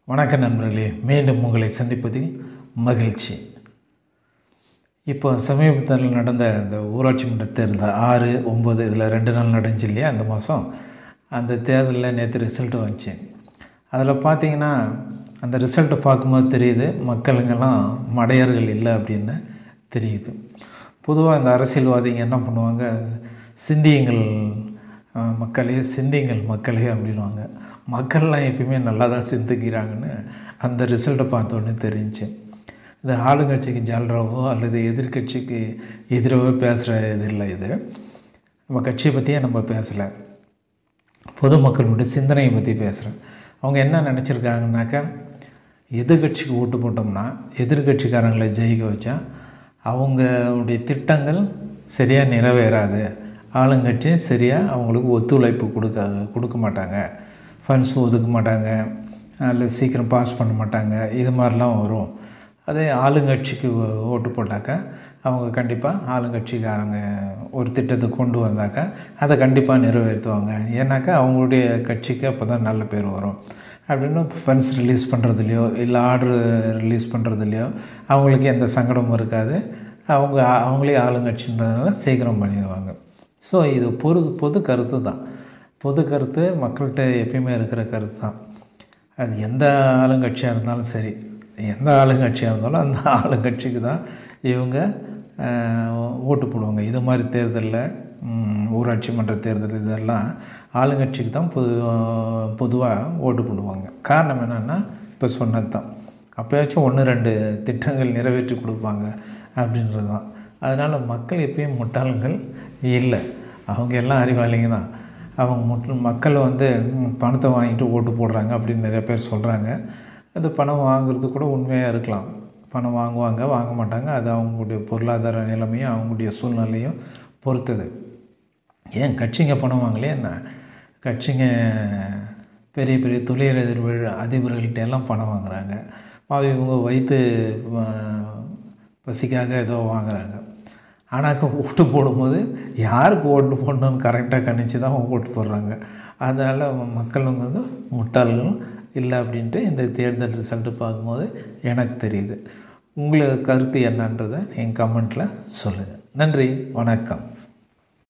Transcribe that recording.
வணக்கம் நண்பர்களே, மீண்டும் உங்களை சந்திப்பதில் மகிழ்ச்சி. இப்போ சமீபத்தில் நடந்த இந்த ஊராட்சி மன்ற தேர்தல் 6, 9 இதில் 2 நாள் நடந்துச்சு இல்லையா? அந்த மாதம் அந்த தேர்தலில் நேற்று ரிசல்ட்டு வந்துச்சு. அதில் பார்த்திங்கன்னா அந்த ரிசல்ட்டை பார்க்கும்போது தெரியுது மக்களுங்கெல்லாம் மடையர்கள் இல்லை அப்படின்னு தெரியுது. பொதுவாக இந்த அரசியல்வாதிங்க என்ன பண்ணுவாங்க, சிந்தியுங்கள் மக்களே அப்படின்வாங்க. மக்கள்லாம் எப்பயுமே நல்லா தான் சிந்திக்கிறாங்கன்னு அந்த ரிசல்ட்டை பார்த்தோன்னே தெரிஞ்சு. இது ஆளுங்கட்சிக்கு ஜால்ராவோ அல்லது எதிர்கட்சிக்கு எதிராகவோ பேசுகிற இது இல்லை. இது நம்ம கட்சியை பற்றியே நம்ம பேசலை, பொதுமக்களுடைய சிந்தனையை பற்றி பேசுகிறேன். அவங்க என்ன நினச்சிருக்காங்கனாக்கா, எதிர்கட்சிக்கு ஓட்டு போட்டோம்னா எதிர்கட்சிக்காரங்களை ஜெயிக்க வச்சா அவங்களுடைய திட்டங்கள் சரியாக நிறைவேறாது, ஆளுங்கட்சி சரியாக அவங்களுக்கு ஒத்துழைப்பு கொடுக்க மாட்டாங்க, ஃபண்ட்ஸ் ஒதுக்க மாட்டாங்க, அல்லது சீக்கிரம் பாஸ் பண்ண மாட்டாங்க, இது மாதிரிலாம் வரும். அதே ஆளுங்கட்சிக்கு ஓட்டு போட்டாக்கா அவங்க கண்டிப்பாக ஆளுங்கட்சிக்காரங்க ஒரு திட்டத்தை கொண்டு வந்தாக்கா அதை கண்டிப்பாக நிறைவேற்றுவாங்க. ஏன்னாக்கா அவங்களுடைய கட்சிக்கு அப்போ தான் நல்ல பேர் வரும் அப்படின்னு ஃபண்ட்ஸ் ரிலீஸ் பண்ணுறதுலையோ இல்லை ஆர்டர் ரிலீஸ் பண்ணுறதுலையோ அவங்களுக்கு எந்த சங்கடமும் இருக்காது. அவங்களே ஆளுங்கட்சின்றதுனால சீக்கிரம் பண்ணிடுவாங்க. ஸோ இது பொது கருத்து தான். பொது கருத்து மக்கள்கிட்ட எப்பயுமே இருக்கிற கருத்து தான். அது எந்த ஆளுங்கட்சியாக இருந்தாலும் சரி, எந்த ஆளுங்கட்சியாக இருந்தாலும் அந்த ஆளுங்கட்சிக்கு தான் இவங்க ஓட்டு போடுவாங்க. இது மாதிரி தேர்தலில், ஊராட்சி மன்ற தேர்தல் இதெல்லாம் ஆளுங்கட்சிக்கு தான் பொதுவாக ஓட்டு போடுவாங்க. காரணம் என்னென்னா, இப்போ சொன்னது தான், அப்போயாச்சும் 1-2 திட்டங்கள் நிறைவேற்றி கொடுப்பாங்க அப்படின்றது தான். அதனால் மக்கள் எப்பயும் முட்டாள்கள் இல்லை, அவங்க எல்லாம் அறிவாளிங்க தான். அவங்க மக்களை பணத்தை வாங்கிட்டு ஓட்டு போடுறாங்க அப்படின்னு நிறைய பேர் சொல்கிறாங்க. அது பணம் வாங்குறது கூட உண்மையாக இருக்கலாம். பணம் வாங்குவாங்க, வாங்க மாட்டாங்க, அது அவங்களுடைய பொருளாதார நிலைமையும் அவங்களுடைய சூழ்நிலையும் பொறுத்தது. ஏன் கட்சிங்க பணம் வாங்கலையே என்ன? கட்சிங்க பெரிய பெரிய தொழிலதிபர் அதிபர்கள்ட்ட எல்லாம் பணம் வாங்குகிறாங்க. இவங்க வயிற்று பசிக்காக ஏதோ வாங்குகிறாங்க. ஆனாக்கா ஓட்டு போடும்போது யாருக்கு ஓட்டு போடணுன்னு கரெக்டாக கணிச்சு தான் ஓட்டு போடுறாங்க. அதனால் மக்களுங்க முட்டாள்களும் இல்லை அப்படின்ட்டு இந்த தேர்தல் ரிசல்ட்டு பார்க்கும்போது எனக்கு தெரியுது. உங்களுக்கு கருத்து என்னன்றதை என் கமெண்ட்டில் சொல்லுங்கள். நன்றி, வணக்கம்.